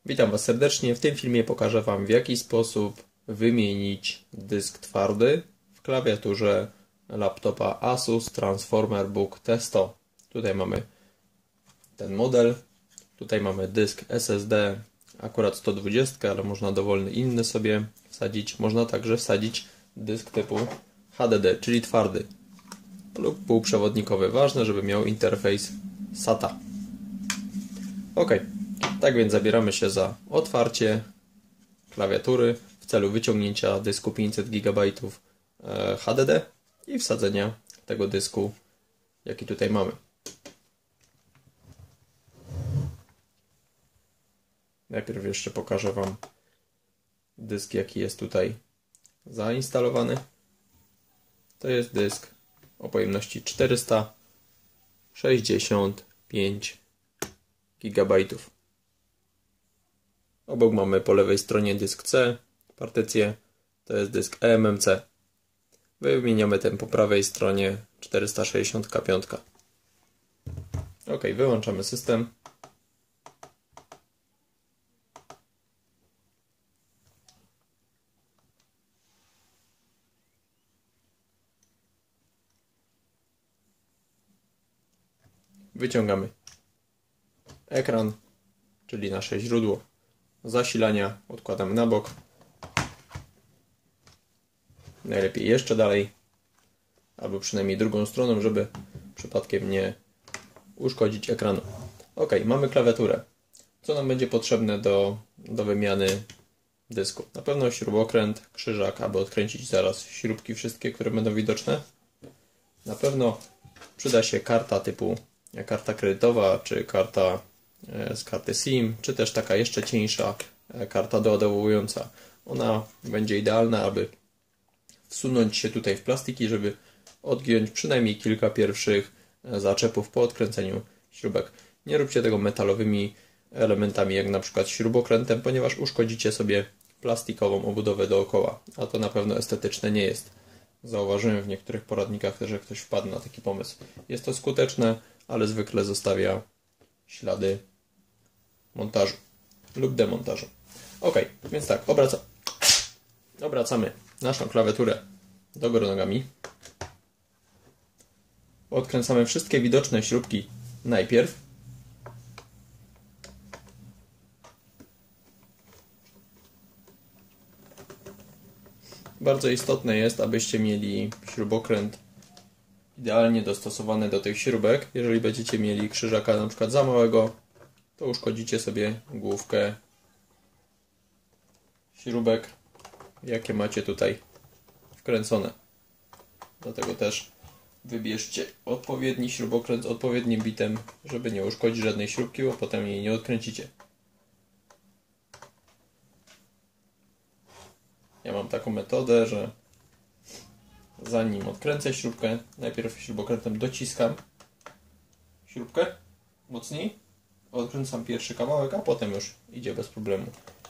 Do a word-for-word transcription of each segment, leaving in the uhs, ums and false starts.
Witam Was serdecznie. W tym filmie pokażę Wam, w jaki sposób wymienić dysk twardy w klawiaturze laptopa Asus Transformer Book T sto. Tutaj mamy ten model. Tutaj mamy dysk S S D, akurat sto dwadzieścia, ale można dowolny inny sobie wsadzić. Można także wsadzić dysk typu H D D, czyli twardy lub półprzewodnikowy. Ważne, żeby miał interfejs SATA. OK. Tak więc zabieramy się za otwarcie klawiatury w celu wyciągnięcia dysku pięćset gigabajtów H D D i wsadzenia tego dysku, jaki tutaj mamy. Najpierw jeszcze pokażę Wam dysk, jaki jest tutaj zainstalowany. To jest dysk o pojemności czterysta sześćdziesiąt pięć gigabajtów. Obok mamy po lewej stronie dysk C, partycję, to jest dysk E M M C. Wymieniamy ten po prawej stronie czterysta sześćdziesiąt pięć. OK, wyłączamy system. Wyciągamy ekran, czyli nasze źródło zasilania, odkładamy na bok. Najlepiej jeszcze dalej, albo przynajmniej drugą stroną, żeby przypadkiem nie uszkodzić ekranu. OK, mamy klawiaturę. Co nam będzie potrzebne do, do wymiany dysku? Na pewno śrubokręt, krzyżak, aby odkręcić zaraz śrubki wszystkie, które będą widoczne. Na pewno przyda się karta typu karta kredytowa, czy karta z karty SIM, czy też taka jeszcze cieńsza karta doładowująca. Ona będzie idealna, aby wsunąć się tutaj w plastiki, żeby odgiąć przynajmniej kilka pierwszych zaczepów po odkręceniu śrubek. Nie róbcie tego metalowymi elementami, jak na przykład śrubokrętem, ponieważ uszkodzicie sobie plastikową obudowę dookoła, a to na pewno estetyczne nie jest. Zauważyłem w niektórych poradnikach, że ktoś wpadł na taki pomysł. Jest to skuteczne, ale zwykle zostawia ślady montażu lub demontażu. OK, więc tak, obraca... obracamy naszą klawiaturę do góry nogami. Odkręcamy wszystkie widoczne śrubki najpierw. Bardzo istotne jest, abyście mieli śrubokręt idealnie dostosowany do tych śrubek. Jeżeli będziecie mieli krzyżaka na przykład za małego, to uszkodzicie sobie główkę śrubek, jakie macie tutaj wkręcone. Dlatego też wybierzcie odpowiedni śrubokręt z odpowiednim bitem, żeby nie uszkodzić żadnej śrubki, bo potem jej nie odkręcicie. Ja mam taką metodę, że zanim odkręcę śrubkę, najpierw śrubokrętem dociskam śrubkę mocniej, odkręcam pierwszy kawałek, a potem już idzie bez problemu.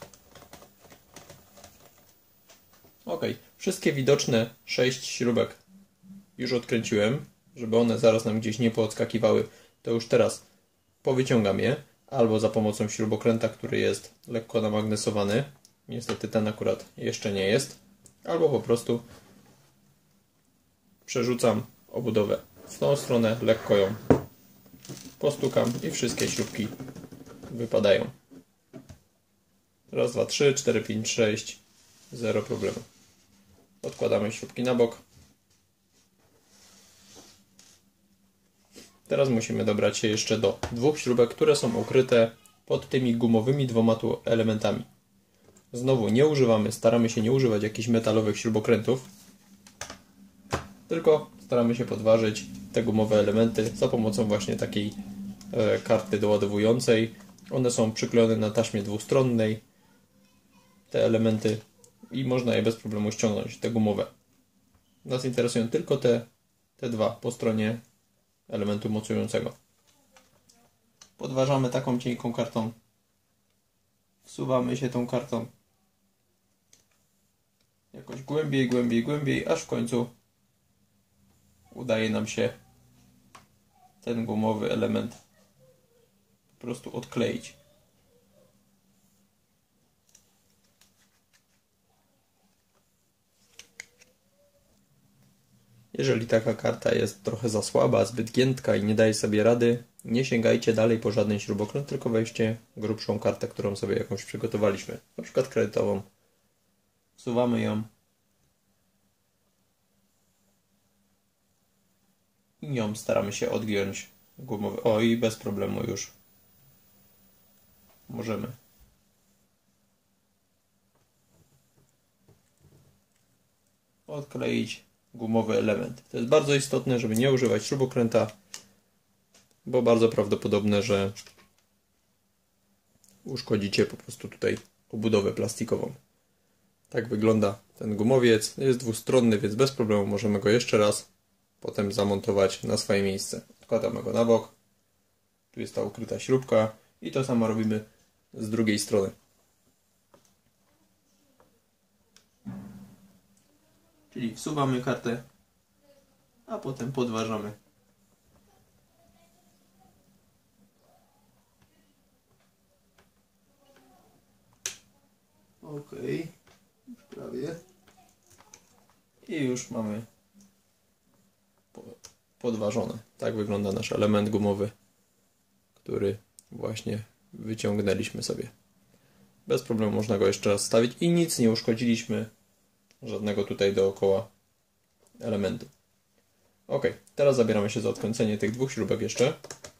OK, wszystkie widoczne sześć śrubek już odkręciłem, żeby one zaraz nam gdzieś nie poodskakiwały. To już teraz powyciągam je, albo za pomocą śrubokręta, który jest lekko namagnesowany. Niestety ten akurat jeszcze nie jest. Albo po prostu przerzucam obudowę w tą stronę, lekko ją postukam i wszystkie śrubki wypadają. Raz, dwa, trzy, cztery, pięć, sześć. Zero problemu. Odkładamy śrubki na bok. Teraz musimy dobrać się jeszcze do dwóch śrubek, które są ukryte pod tymi gumowymi dwoma tu elementami. Znowu nie używamy, staramy się nie używać jakichś metalowych śrubokrętów, tylko staramy się podważyć te gumowe elementy za pomocą właśnie takiej e, karty doładowującej. One są przyklejone na taśmie dwustronnej, te elementy, i można je bez problemu ściągnąć, te gumowe. Nas interesują tylko te, te dwa po stronie elementu mocującego. Podważamy taką cienką kartą. Wsuwamy się tą kartą jakoś głębiej, głębiej, głębiej, aż w końcu udaje nam się ten gumowy element po prostu odkleić. Jeżeli taka karta jest trochę za słaba, zbyt giętka i nie daje sobie rady, nie sięgajcie dalej po żaden śrubokręt, tylko weźcie grubszą kartę, którą sobie jakąś przygotowaliśmy. Na przykład kredytową. Wsuwamy ją. I nią staramy się odgiąć gumowy. O, i bez problemu już możemy odkleić gumowy element. To jest bardzo istotne, żeby nie używać śrubokręta, bo bardzo prawdopodobne, że uszkodzicie po prostu tutaj obudowę plastikową. Tak wygląda ten gumowiec. Jest dwustronny, więc bez problemu możemy go jeszcze raz potem zamontować na swoje miejsce. Odkładamy go na bok. Tu jest ta ukryta śrubka i to samo robimy z drugiej strony. Czyli wsuwamy kartę, a potem podważamy. Ok, już prawie. I już mamy podważone. Tak wygląda nasz element gumowy, który właśnie wyciągnęliśmy sobie. Bez problemu można go jeszcze raz stawić i nic nie uszkodziliśmy, żadnego tutaj dookoła elementu. Ok, teraz zabieramy się za odkręcenie tych dwóch śrubek jeszcze.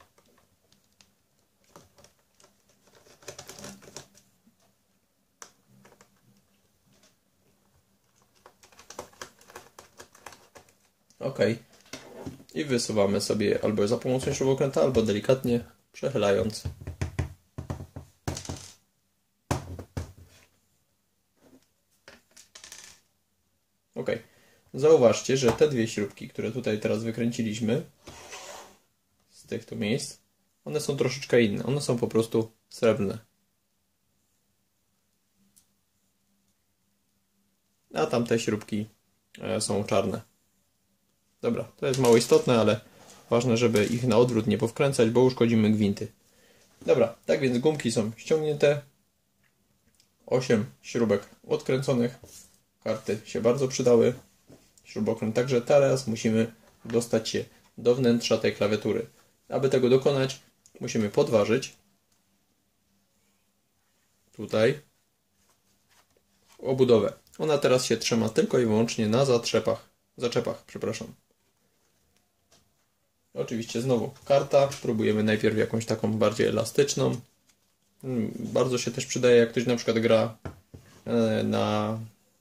Ok, i wysuwamy sobie albo za pomocą śrubokręta, albo delikatnie przechylając. Ok, zauważcie, że te dwie śrubki, które tutaj teraz wykręciliśmy z tych tu miejsc, one są troszeczkę inne, one są po prostu srebrne. A tamte śrubki są czarne. Dobra, to jest mało istotne, ale ważne, żeby ich na odwrót nie powkręcać, bo uszkodzimy gwinty. Dobra, tak więc gumki są ściągnięte. osiem śrubek odkręconych. Karty się bardzo przydały. Śrubokręt także. Teraz musimy dostać się do wnętrza tej klawiatury. Aby tego dokonać, musimy podważyć tutaj obudowę. Ona teraz się trzyma tylko i wyłącznie na zatrzepach, zaczepach, przepraszam. Oczywiście znowu karta. Próbujemy najpierw jakąś taką bardziej elastyczną. Bardzo się też przydaje, jak ktoś na przykład gra na,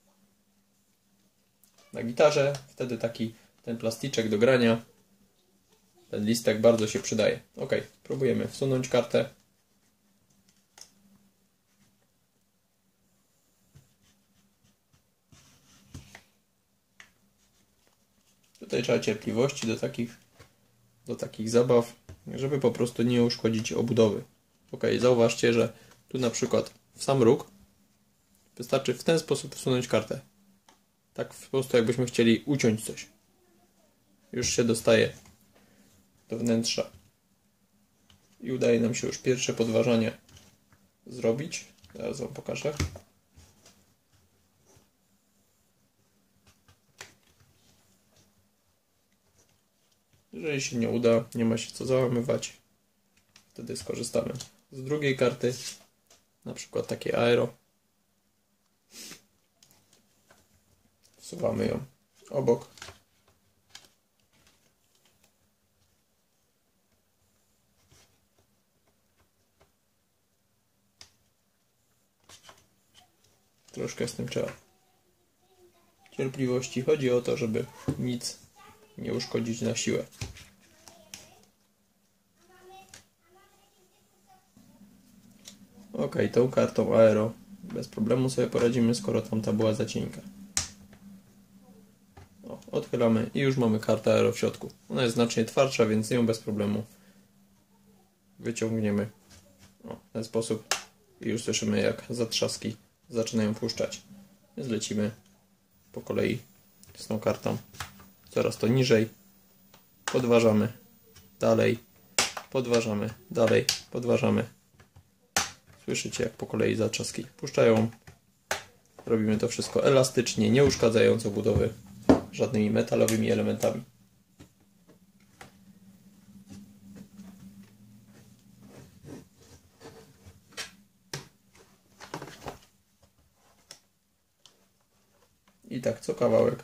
na gitarze. Wtedy taki ten plasticzek do grania, ten listek bardzo się przydaje. Ok, próbujemy wsunąć kartę. Tutaj trzeba cierpliwości do takich, do takich zabaw, żeby po prostu nie uszkodzić obudowy. Ok, zauważcie, że tu na przykład w sam róg wystarczy w ten sposób wsunąć kartę. Tak po prostu jakbyśmy chcieli uciąć coś. Już się dostaje do wnętrza. I udaje nam się już pierwsze podważanie zrobić. Zaraz wam pokażę. Jeżeli się nie uda, nie ma się co załamywać. Wtedy skorzystamy z drugiej karty. Na przykład takie aero. Wsuwamy ją obok. Troszkę z tym trzeba cierpliwości. Chodzi o to, żeby nic nie uszkodzić na siłę. Ok, tą kartą aero bez problemu sobie poradzimy, skoro tamta była za cienka. O, odchylamy i już mamy kartę aero w środku. Ona jest znacznie twardsza, więc ją bez problemu wyciągniemy o, w ten sposób i już słyszymy, jak zatrzaski zaczynają puszczać. Więc lecimy po kolei z tą kartą coraz to niżej. Podważamy dalej, podważamy dalej, podważamy. Słyszycie, jak po kolei zatrzaski puszczają. Robimy to wszystko elastycznie, nie uszkadzając obudowy. żadnymi metalowymi elementami. I tak co kawałek.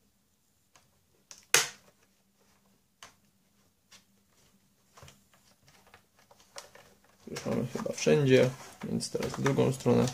Już mamy chyba wszędzie, więc teraz w drugą stronę.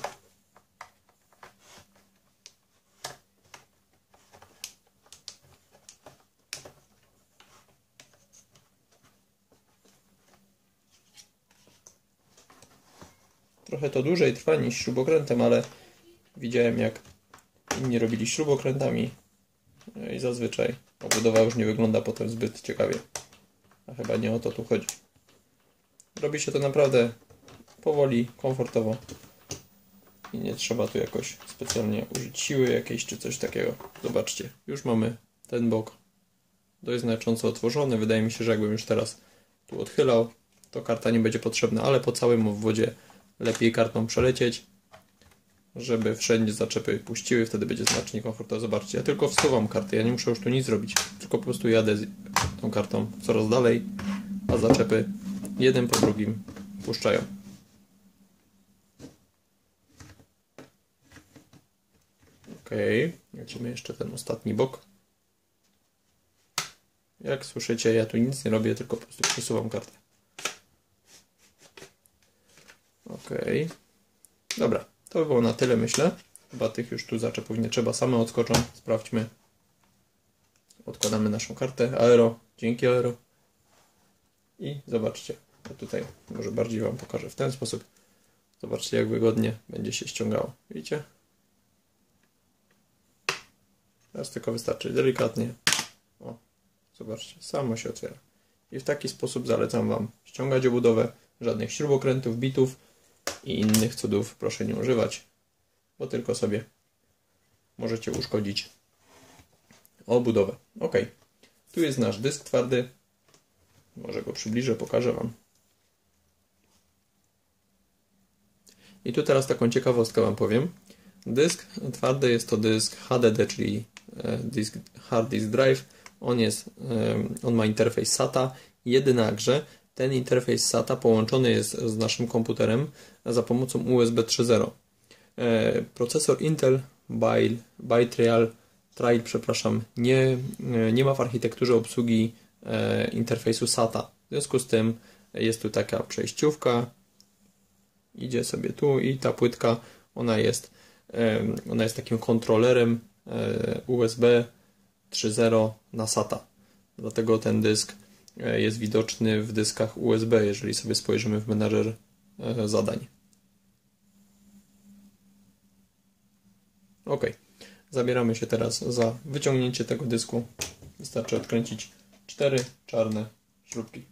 Trochę to dłużej trwa niż śrubokrętem, ale widziałem, jak inni robili śrubokrętami i zazwyczaj obudowa już nie wygląda potem zbyt ciekawie. A chyba nie o to tu chodzi. Robi się to naprawdę powoli, komfortowo i nie trzeba tu jakoś specjalnie użyć siły jakiejś czy coś takiego. Zobaczcie, już mamy ten bok dość znacząco otworzony. Wydaje mi się, że jakbym już teraz tu odchylał, to karta nie będzie potrzebna, ale po całym obwodzie lepiej kartą przelecieć, żeby wszędzie zaczepy puściły, wtedy będzie znacznie komfortowo. Zobaczcie, ja tylko wsuwam kartę, ja nie muszę już tu nic zrobić, tylko po prostu jadę z tą kartą coraz dalej, a zaczepy jeden po drugim puszczają. Ok, lecimy jeszcze ten ostatni bok. Jak słyszycie, ja tu nic nie robię, tylko po prostu przesuwam kartę. Ok, dobra, to by było na tyle, myślę. Chyba tych już tu zaczepów nie trzeba, same odskoczą. Sprawdźmy. Odkładamy naszą kartę Aero, dzięki Aero. I zobaczcie, ja tutaj może bardziej Wam pokażę w ten sposób. Zobaczcie, jak wygodnie będzie się ściągało. Widzicie? Teraz tylko wystarczy delikatnie. O, zobaczcie, samo się otwiera. I w taki sposób zalecam Wam ściągać obudowę. Żadnych śrubokrętów, bitów i innych cudów proszę nie używać, bo tylko sobie możecie uszkodzić obudowę. Ok, tu jest nasz dysk twardy. Może go przybliżę, pokażę Wam. I tu teraz taką ciekawostkę Wam powiem. Dysk twardy jest to dysk H D D, czyli dysk Hard Disk Drive. On, jest, on ma interfejs SATA, jednakże ten interfejs SATA połączony jest z naszym komputerem za pomocą U S B trzy zero. Procesor Intel Bi-Trial Trail, przepraszam, nie, nie ma w architekturze obsługi interfejsu SATA. W związku z tym jest tu taka przejściówka, idzie sobie tu i ta płytka, ona jest, ona jest takim kontrolerem U S B trzy zero na SATA. Dlatego ten dysk jest widoczny w dyskach U S B, jeżeli sobie spojrzymy w menadżer zadań. Ok, zabieramy się teraz za wyciągnięcie tego dysku. Wystarczy odkręcić cztery czarne śrubki.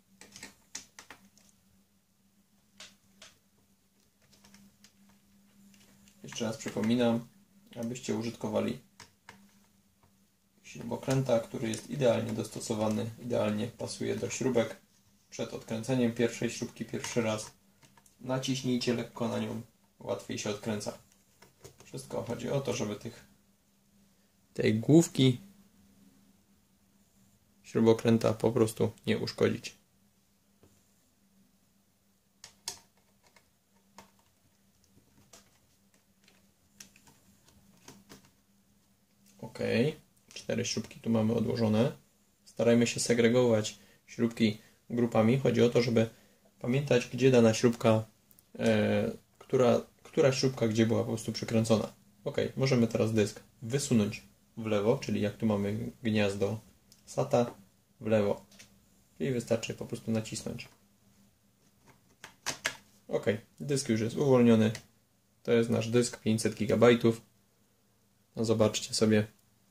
Jeszcze raz przypominam, abyście użytkowali śrubokręta, który jest idealnie dostosowany, idealnie pasuje do śrubek. Przed odkręceniem pierwszej śrubki pierwszy raz naciśnijcie lekko na nią, łatwiej się odkręca. Wszystko chodzi o to, żeby tych tej główki śrubokręta po prostu nie uszkodzić. Ok, cztery śrubki tu mamy odłożone. Starajmy się segregować śrubki grupami. Chodzi o to, żeby pamiętać, gdzie dana śrubka, e, która, która śrubka gdzie była po prostu przykręcona. Ok, możemy teraz dysk wysunąć w lewo, czyli jak tu mamy gniazdo SATA, w lewo. I wystarczy po prostu nacisnąć. Ok, dysk już jest uwolniony. To jest nasz dysk pięćset gigabajtów. No zobaczcie sobie.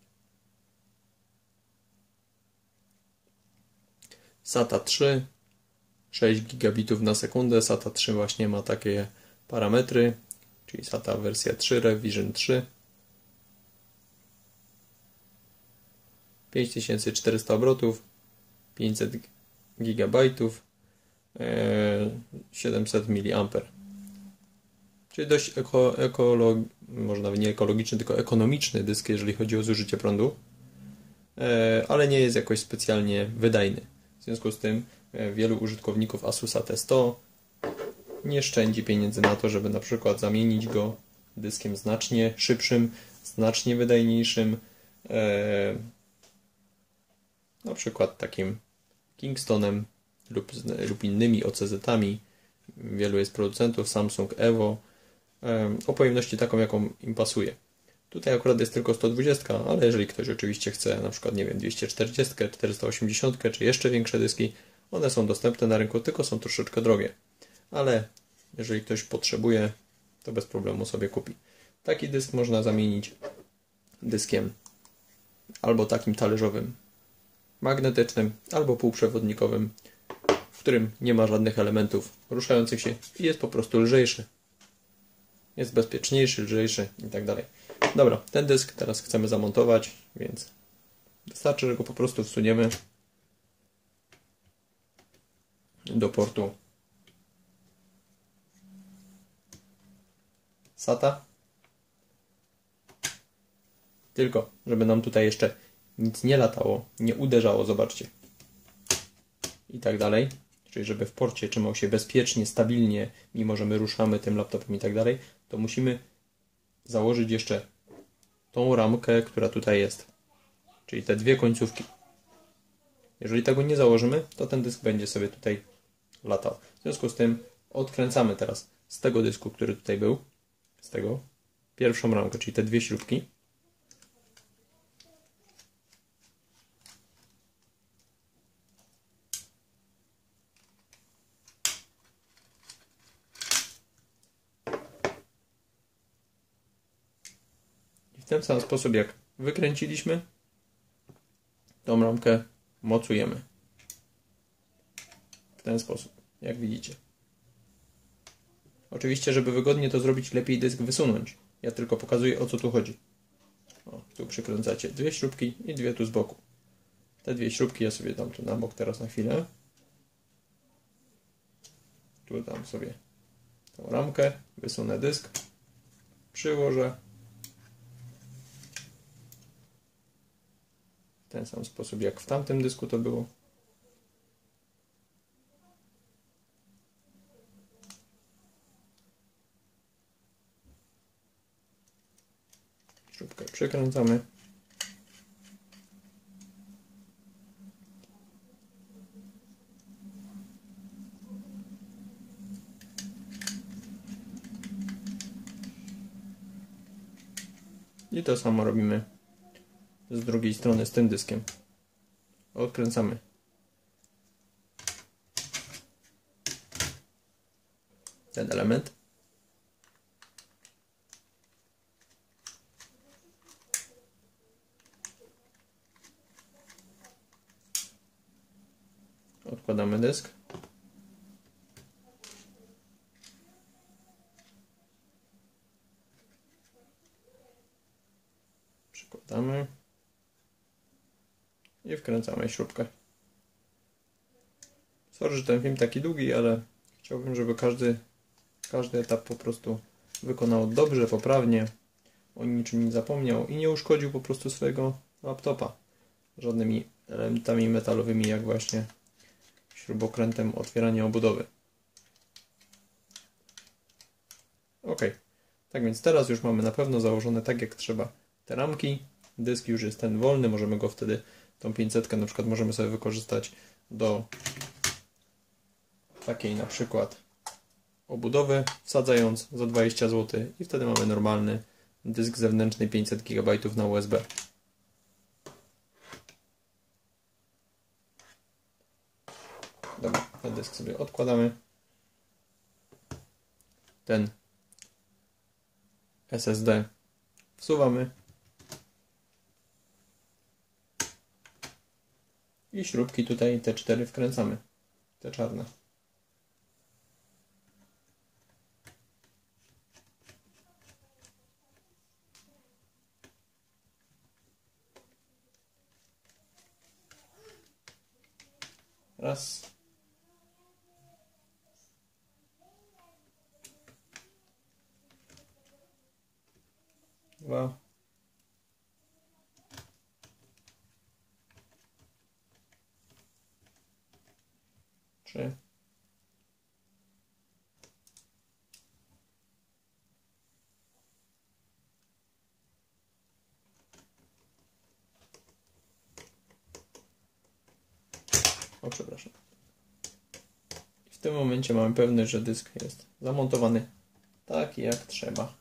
SATA trzy, sześć gigabitów na sekundę. SATA trzy właśnie ma takie parametry, czyli SATA wersja trzy, Revision trzy. pięć tysięcy czterysta obrotów, pięćset gigabajtów, siedemset miliamperów. Czyli dość eko, ekolog, może nawet nie ekologiczny, tylko ekonomiczny dysk, jeżeli chodzi o zużycie prądu. ale nie jest jakoś specjalnie wydajny. W związku z tym wielu użytkowników Asusa T sto nie szczędzi pieniędzy na to, żeby na przykład zamienić go dyskiem znacznie szybszym, znacznie wydajniejszym, na przykład takim Kingstonem lub, lub innymi O C Z-ami. Wielu jest producentów, Samsung, Evo, o pojemności taką, jaką im pasuje. Tutaj akurat jest tylko sto dwadzieścia, ale jeżeli ktoś oczywiście chce na przykład, nie wiem, dwieście czterdzieści, czterysta osiemdziesiąt czy jeszcze większe dyski, one są dostępne na rynku, tylko są troszeczkę drogie. Ale jeżeli ktoś potrzebuje, to bez problemu sobie kupi. Taki dysk można zamienić dyskiem albo takim talerzowym, magnetycznym, albo półprzewodnikowym, w którym nie ma żadnych elementów ruszających się i jest po prostu lżejszy. Jest bezpieczniejszy, lżejszy i tak dalej. Dobra, ten dysk teraz chcemy zamontować, więc wystarczy, że go po prostu wsuniemy do portu SATA. Tylko, żeby nam tutaj jeszcze nic nie latało, nie uderzało, zobaczcie. I tak dalej. Czyli żeby w porcie trzymał się bezpiecznie, stabilnie, mimo że my ruszamy tym laptopem i tak dalej, to musimy założyć jeszcze tą ramkę, która tutaj jest. Czyli te dwie końcówki. Jeżeli tego nie założymy, to ten dysk będzie sobie tutaj latał. W związku z tym odkręcamy teraz z tego dysku, który tutaj był, z tego pierwszą ramkę, czyli te dwie śrubki. I w ten sam sposób, jak wykręciliśmy, tą ramkę mocujemy. W ten sposób, jak widzicie. Oczywiście, żeby wygodnie to zrobić, lepiej dysk wysunąć. Ja tylko pokazuję, o co tu chodzi. O, tu przykręcacie dwie śrubki i dwie tu z boku. Te dwie śrubki ja sobie dam tu na bok teraz na chwilę. Tu dam sobie tą ramkę, wysunę dysk, przyłożę. W ten sam sposób, jak w tamtym dysku to było. Śrubkę przykręcamy. I to samo robimy z drugiej strony z tym dyskiem. Odkręcamy ten element. Odkładamy dysk. Przykładamy. I wkręcamy śrubkę. Sorry, że ten film taki długi, ale chciałbym, żeby każdy, każdy etap po prostu wykonał dobrze, poprawnie, o niczym nie zapomniał i nie uszkodził po prostu swojego laptopa żadnymi elementami metalowymi, jak właśnie śrubokrętem otwierania obudowy. Ok, tak więc teraz już mamy na pewno założone tak jak trzeba te ramki. Dysk już jest ten wolny, możemy go wtedy, tą pięćsetkę na przykład możemy sobie wykorzystać do takiej na przykład obudowy, wsadzając za dwadzieścia złotych i wtedy mamy normalny dysk zewnętrzny pięćset gigabajtów na U S B. Dobra, ten dysk sobie odkładamy. Ten S S D wsuwamy. I śrubki tutaj, te cztery wkręcamy. Te czarne. Raz. Dwa. trzy. O, przepraszam. I w tym momencie mamy pewność, że dysk jest zamontowany tak jak trzeba.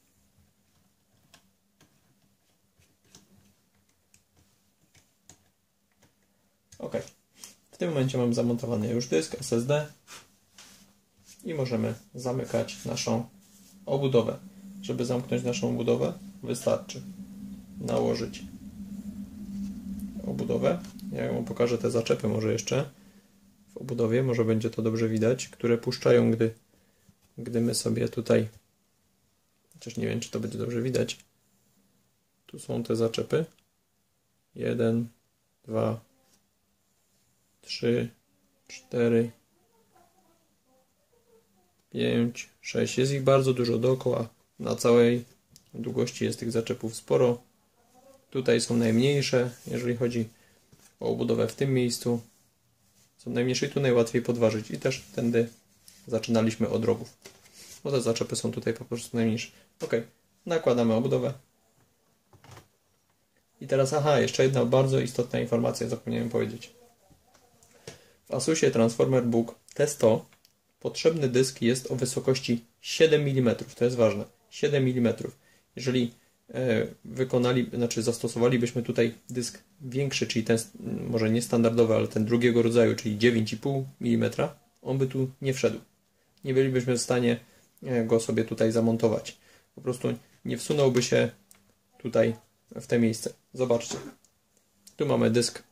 Ok. W tym momencie mam zamontowany już dysk S S D i możemy zamykać naszą obudowę. Żeby zamknąć naszą obudowę, wystarczy nałożyć obudowę. Ja wam pokażę te zaczepy może jeszcze w obudowie, może będzie to dobrze widać, które puszczają, gdy, gdy my sobie tutaj, chociaż nie wiem, czy to będzie dobrze widać. Tu są te zaczepy. Jeden, dwa, trzy, cztery, pięć, sześć. Jest ich bardzo dużo dookoła. Na całej długości jest tych zaczepów sporo. Tutaj są najmniejsze, jeżeli chodzi o obudowę w tym miejscu. Są najmniejsze i tu najłatwiej podważyć. I też tędy zaczynaliśmy od rogów. Bo te zaczepy są tutaj po prostu najmniejsze. Ok, nakładamy obudowę. I teraz, aha, jeszcze jedna bardzo istotna informacja, zapomniałem powiedzieć. W Asusie Transformer Book T sto potrzebny dysk jest o wysokości siedem milimetrów. To jest ważne. siedem milimetrów. Jeżeli e, wykonali, znaczy zastosowalibyśmy tutaj dysk większy, czyli ten może nie standardowy, ale ten drugiego rodzaju, czyli dziewięć i pół milimetra, on by tu nie wszedł. Nie bylibyśmy w stanie go sobie tutaj zamontować. Po prostu nie wsunąłby się tutaj w te miejsce. Zobaczcie. Tu mamy dysk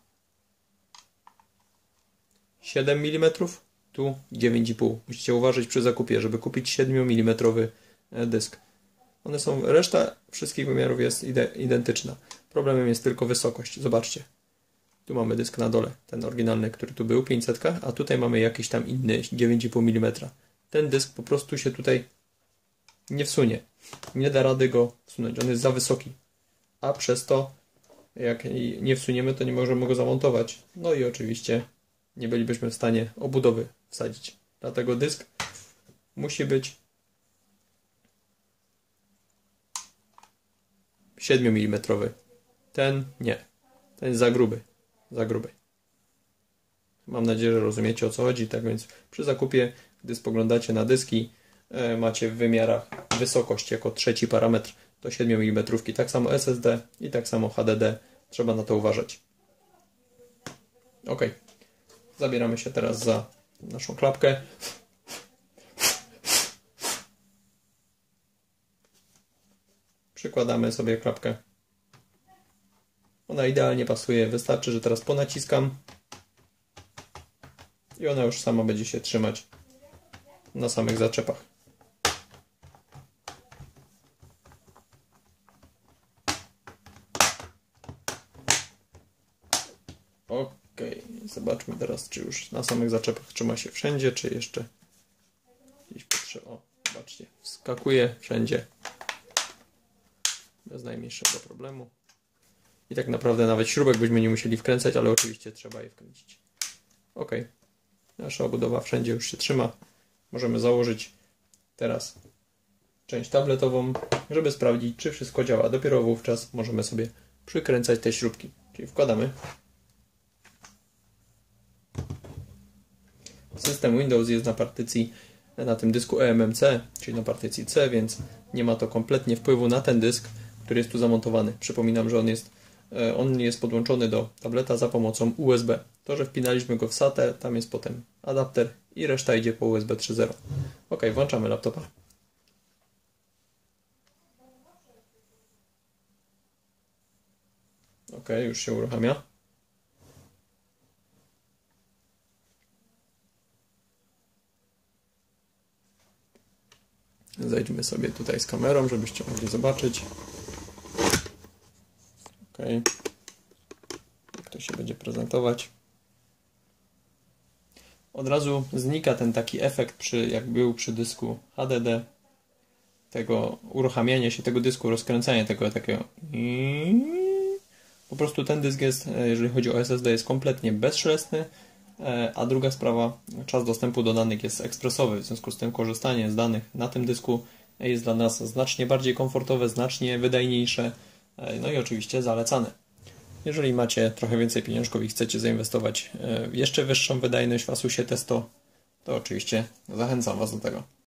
siedem milimetrów, tu dziewięć i pół. Musicie uważać przy zakupie, żeby kupić siedmiomilimetrowy dysk. One są, reszta wszystkich wymiarów jest identyczna. Problemem jest tylko wysokość. Zobaczcie. Tu mamy dysk na dole, ten oryginalny, który tu był, pięćset, a tutaj mamy jakiś tam inny, dziewięć i pół milimetra. Ten dysk po prostu się tutaj nie wsunie. Nie da rady go wsunąć. On jest za wysoki. A przez to, jak nie wsuniemy, to nie możemy go zamontować. No i oczywiście nie bylibyśmy w stanie obudowy wsadzić. Dlatego dysk musi być siedmiomilimetrowy. Ten nie. Ten jest za gruby. Za gruby. Mam nadzieję, że rozumiecie, o co chodzi. Tak więc przy zakupie, gdy spoglądacie na dyski, e, macie w wymiarach wysokość jako trzeci parametr do siedmiomilimetrówki. Tak samo S S D i tak samo H D D. Trzeba na to uważać. Ok. Zabieramy się teraz za naszą klapkę. Przykładamy sobie klapkę. Ona idealnie pasuje. Wystarczy, że teraz ponaciskam i ona już sama będzie się trzymać na samych zaczepach. Ok, zobaczmy teraz, czy już na samych zaczepach trzyma się wszędzie, czy jeszcze gdzieś potrzeba. O, zobaczcie, wskakuje wszędzie bez najmniejszego problemu. I tak naprawdę nawet śrubek byśmy nie musieli wkręcać, ale oczywiście trzeba je wkręcić. Ok, nasza obudowa wszędzie już się trzyma. Możemy założyć teraz część tabletową, żeby sprawdzić, czy wszystko działa. Dopiero wówczas możemy sobie przykręcać te śrubki. Czyli wkładamy. System Windows jest na partycji, na tym dysku E M M C, czyli na partycji C, więc nie ma to kompletnie wpływu na ten dysk, który jest tu zamontowany. Przypominam, że on jest, on jest podłączony do tableta za pomocą U S B. To, że wpinaliśmy go w SATę, tam jest potem adapter i reszta idzie po U S B trzy zero. Ok, włączamy laptopa. Ok, już się uruchamia. Zejdźmy sobie tutaj z kamerą, żebyście mogli zobaczyć. Ok. Jak to się będzie prezentować. Od razu znika ten taki efekt, przy, jak był przy dysku H D D, tego uruchamiania się tego dysku, rozkręcania tego takiego. Po prostu ten dysk jest, jeżeli chodzi o S S D, jest kompletnie bezszelestny, A druga sprawa, czas dostępu do danych jest ekspresowy, w związku z tym korzystanie z danych na tym dysku jest dla nas znacznie bardziej komfortowe, znacznie wydajniejsze, no i oczywiście zalecane. Jeżeli macie trochę więcej pieniążków i chcecie zainwestować w jeszcze wyższą wydajność w Asusie Testo, to oczywiście zachęcam Was do tego.